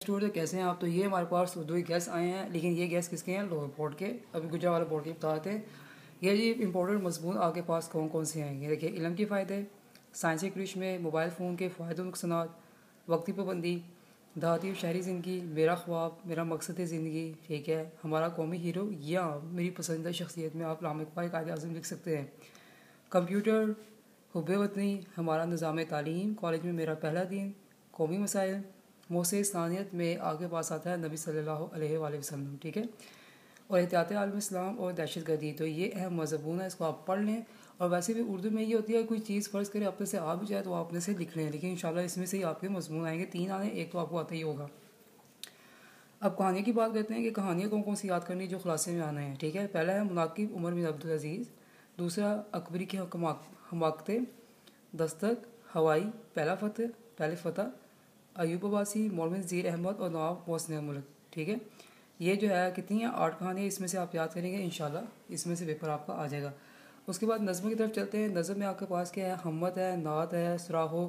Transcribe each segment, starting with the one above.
Student कैसे हैं आप। तो ये हमारे पास दो ही गेस्ट आए हैं, लेकिन ये गेस्ट किसके हैं? लाहौर बोर्ड के। अभी गुजरावाल बोर्ड के बताते हैं ये जी इंपॉर्टेंट मजमून आपके पास कौन कौन से आएंगे। देखिए, इल्म के फ़ायदे, साइंसी क्रिश में मोबाइल फ़ोन के फ़ायदे नुकसानात, वक्ती पाबंदी, देहाती और शहरी ज़िंदगी, मेरा ख्वाब, मेरा मकसद ज़िंदगी, ठीक है, हमारा कौमी हीरो या मेरी पसंदीदा शख्सियत में आप लामा इकबाल कायद आज़म लिख सकते हैं। कंप्यूटर, हुब्बे वतनी, हमारा निज़ाम तालीम, कॉलेज में मेरा पहला दिन, कौमी मसाइल, मौसे इस्लानियत में आपके पास आता है नबी सल्लल्लाहु अलैहि वसल्लम, ठीक है, और एहतियात आलम इस्लाम और दहशत गर्दी। तो ये अहम मज़मून है, इसको आप पढ़ लें। और वैसे भी उर्दू में ये होती है, कोई चीज़ फ़र्ज़ करे अपने से आ भी जाए तो आप अपने से लिख लें, लेकिन इंशाल्लाह इसमें से ही आपके मज़मून आएंगे। 3 आने, एक तो आपको आता ही होगा। अब कहानियों की बात करते हैं कि कहानियाँ कौन कौन सी याद करनी जो खुलासे में आना है, ठीक है। पहला है मुनाकिब उमर बिन अब्दुल अज़ीज़, दूसरा अकबरी की हमाकतें, दस्तक, हवाई, पहले फ़तह, अयूब अब्बासी, मौलवी ज़ीर अहमद और नवाब मोहसिन मुल्क, ठीक है। ये जो है कितनी है 8 कहानियाँ, इसमें से आप याद करेंगे इंशाल्लाह, इसमें से पेपर आपका आ जाएगा। उसके बाद नज़्म की तरफ चलते हैं। नज़्म में आपके पास क्या है? हम्मत है, नात है, सुराहो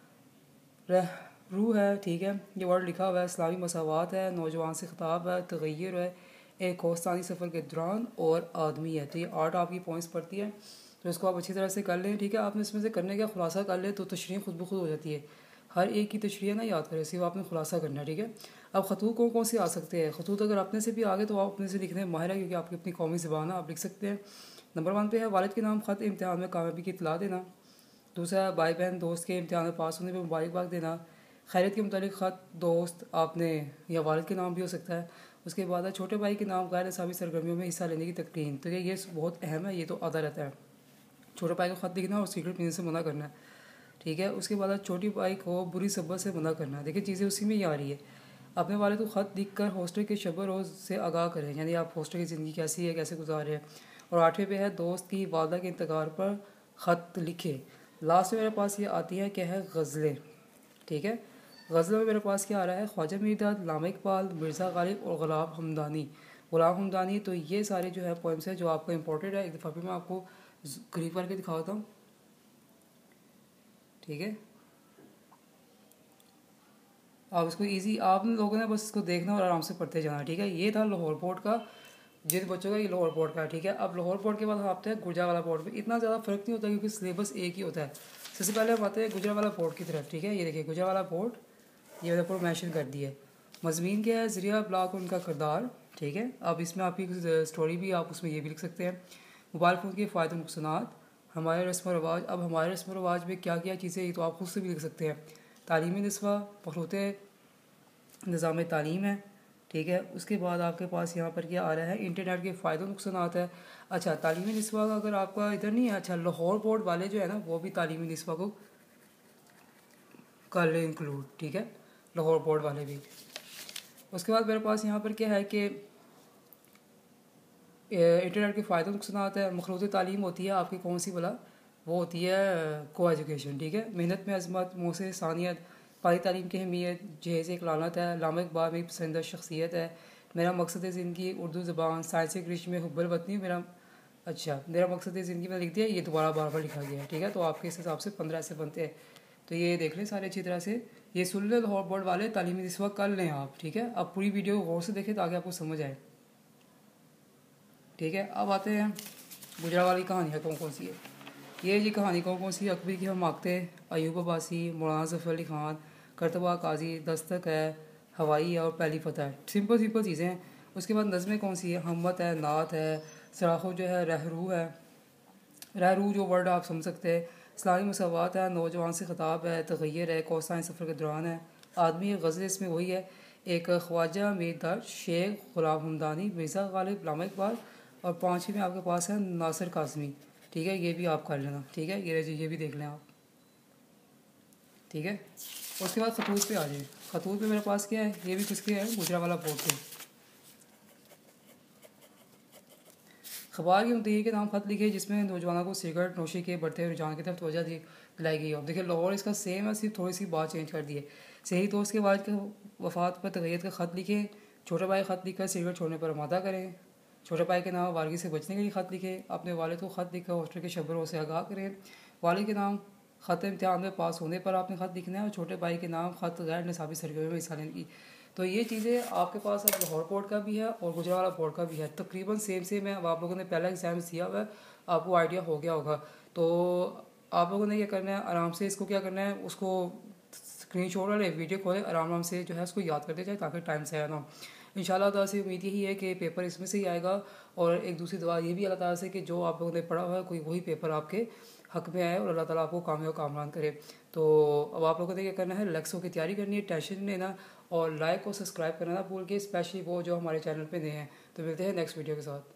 रूह है, ठीक है, ये वर्ड लिखा हुआ है। इस्लामी मसावात है, नौजवान से खिताब है, तग़य्युर है, एक कोस्तानी सफ़र के दौरान और आदमी है। तो ये 8 आपकी पॉइंट्स पड़ती है, तो इसको आप अच्छी तरह से कर लें, ठीक है। आपने इसमें से करने का खुलासा कर ले तो तशरीह खुद ब खुद हो जाती है। हर एक की तशरीह ना याद करें, सिर्फ आपने खुलासा करना है, ठीक है। अब खतूत कौन कौन से आ सकते हैं? खतूत अगर अपने से भी आ गए तो आप अपने से लिखने में माहिर है, क्योंकि आपकी अपनी कौमी ज़बान है, आप लिख सकते हैं। नंबर 1 पे है वालिद के नाम ख़त इम्तिहान में कामयाबी की इत्तला देना। दूसरा, भाई बहन दोस्त के इम्तिहान में पास होने पर मुबारकबाद देना। खैरियत के मुतालिक ख़त दोस्त आपने या वालिद के नाम भी हो सकता है। उसके बाद है छोटे भाई के नाम गैर निसाबी सरगर्मियों में हिस्सा लेने की तकरीन। तो ये बहुत अहम है, ये तो आता रहता है। छोटे भाई को ख़त लिखना और सिगरेट पीने से मना करना है, ठीक है। उसके बाद छोटी भाई को बुरी सब्बत से मना करना है। देखिए, चीज़ें उसी में ही आ रही है। अपने वालिद को ख़त लिख कर हॉस्टल के शब रोज़ से आगाह करें, यानी आप हॉस्टल की ज़िंदगी कैसी है, कैसे गुजार रहे हैं। और 8वें पे है दोस्त की वालदा के इंतकाल पर ख़त लिखे। लास्ट में मेरे पास ये आती है क्या है? गज़लें, ठीक है। गज़लों में मेरे पास क्या आ रहा है? ख्वाजा मीरदाद, लामा इकबाल, मिर्ज़ा गालिब और गुलाम हमदानी। तो ये सारे जो है पोइम्स हैं जो आपको इम्पोर्टेंट है। एक दफ़ा भी मैं आपको करीब करके दिखाता हूँ, ठीक है। आप इसको इजी आप लोगों ने बस इसको देखना और आराम से पढ़ते जाना, ठीक है। ये था लाहौर बोर्ड का, जिन बच्चों का ये लाहौर बोर्ड का, ठीक है। अब लाहौर बोर्ड के बाद हम आते हैं गुजरावाला बोर्ड में। इतना ज़्यादा फ़र्क नहीं होता क्योंकि सिलेबस एक ही होता है। सबसे पहले हम आते हैं गुजरावाला बोर्ड की तरफ, ठीक है। ये देखिए गुजरावाला बोर्ड, ये मैंने पूरा मेंशन कर दिया है। मज़मीन क्या है? ज़रिया ब्लॉग उनका किरदार, ठीक है। अब इसमें आपकी स्टोरी भी आप उसमें ये भी लिख सकते हैं। मोबाइल फ़ोन के फ़ायदे नुकसानात, हमारे रस्म व रवाज। अब हमारे रस्म व रवाज में क्या क्या चीज़ें, ये तो आप खुद से भी लिख सकते हैं। तालीमी निस्वा, मखलूते निज़ाम तालीम है, ठीक है। उसके बाद आपके पास यहाँ पर क्या आ रहा है? इंटरनेट के फ़ायदे नुकसानात है। अच्छा, तालीमी निस्वा का अगर आपका इधर नहीं है, अच्छा, लाहौर बोर्ड वाले जो है ना वो भी तालीमी निस्वा को कर ले इंक्लूड, ठीक है, लाहौर बोर्ड वाले भी। उसके बाद मेरे पास यहाँ पर क्या है कि इंटरनेट के फ़ायदे नुकसानात है। मखलूत तालीम होती है आपकी कौन सी वाला? वो होती है को एजुकेशन, ठीक है। मेहनत में अजमत, मौसे सानियत, पारी तालीम की अहमियत, जहेज़ एक लानत है, लामा इकबाल मेरी पसंदीदा शख्सियत है, मेरा मकसद ज़िंदगी, उर्दू ज़बान, साइंसी ग्रीश में हुब्बल वतनी, मेरा मकसद ज़िंदगी में लिख दिया, ये दोबारा बार बार लिखा गया है, ठीक है। तो आपके इस हिसाब से 15 ऐसे बनते हैं। तो ये देख लें सारे अच्छी तरह से, ये सुन लें लाहौर बोर्ड वाले, तालीमी निस्वा कर लें आप, ठीक है। अब पूरी वीडियो गौर से देखें ताकि आपको समझ आए, ठीक है। अब आते हैं गुजरावाल की कहानियाँ कौन कौन सी है। ये जी कहानी कौन कौन सी है? अकबरी की हमाकतें, अयूब अब्बासी, मौलाना ज़फ़र अली ख़ान, करतबा काजी, दस्तक है, हवाई है और पहली फ़तह है। सिंपल चीज़ें हैं। उसके बाद नज़में कौन सी है? हम्मत है, नात है, सराखो जो है, रहरू है, रहरू जो वर्ड आप समझ सकते हैं। इस्लामी मसावात है, नौजवान से खिताब है, तग़य्युर है, कोस्तानी सफ़र के दौरान है, आदमी गज़ल इसमें वही है, एक ख्वाजा मीरदाद, शेख, गुलाम हमदानी, मिर्ज़ा गालिब, लामा इकबाल, और 5वीं में आपके पास है नासिर काज़मी, ठीक है। ये भी आप कर लेना, ठीक है। ये भी देख लें आप, ठीक है। उसके बाद खतूत पे आ जाए। खतूत पे मेरे पास क्या है? ये भी किसके है? गुजरावाला बोर्ड के। अखबार के मुद्दे के नाम खत लिखे जिसमें नौजवानों को सिगरेट नोशी के बढ़ते रुझान की तरफ तवज्जो दिलाई गई है। देखिए लाहौर इसका सेम है, सिर्फ थोड़ी सी बात चेंज कर दी है। सही दोस्त के वालिद के वफ़ात पर तग़य्युर का ख़त लिखे। छोटे भाई ख़त लिखकर सिगरेट छोड़ने पर आमादा करें। छोटे भाई के नाम वारगी से बचने के लिए ख़त लिखे। अपने वालिद को ख़त लिखकर हॉस्टल के शबरों से आगाह करें। वालिद के नाम ख़त इम्तिहान में पास होने पर आपने ख़त लिखना है। और छोटे भाई के नाम ख़त गैर निसाबी सरगर्मियों में हिस्सा लेने की तो ये चीज़ें आपके पास अब लाहौर बोर्ड का भी है और गुजरावाला बोर्ड का भी है, तकरीबन सेम है। अब आप लोगों ने पहला एग्ज़ाम दिया हुआ है, आपको आइडिया हो गया होगा। तो आप लोगों ने क्या करना है, आराम से इसको क्या करना है, उसको स्क्रीनशॉट वाले वीडियो खोले, आराम से जो है उसको याद करते जाए ताकि टाइम से आया ना। इंशाल्लाह ताला से उम्मीद यही है कि पेपर इसमें से ही आएगा। और एक दूसरी दुआ ये भी अल्लाह ताला से कि जो आप लोगों ने पढ़ा हुआ है कोई वही पेपर आपके हक में आए और अल्लाह ताला आपको कामयाब कामरान करे। तो अब आप लोगों ने क्या करना है, लेक्सो की तैयारी करनी है, टेंशन नहीं लेना, और लाइक और सब्सक्राइब करना ना भूल के, स्पेशली वो जो हमारे चैनल पे नए हैं। तो मिलते हैं नेक्स्ट वीडियो के साथ।